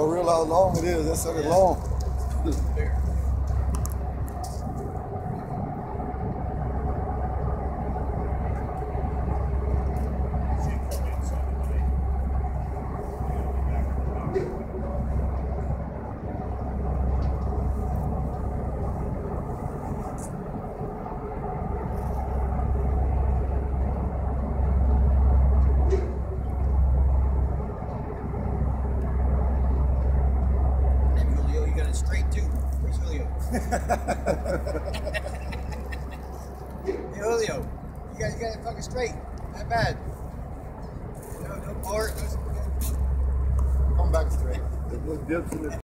don't realize how long it is. That's so long. Straight too. Where's Julio? Hey Julio, you guys got it fucking straight. Not bad. No part. Come back straight. There's no dips in it.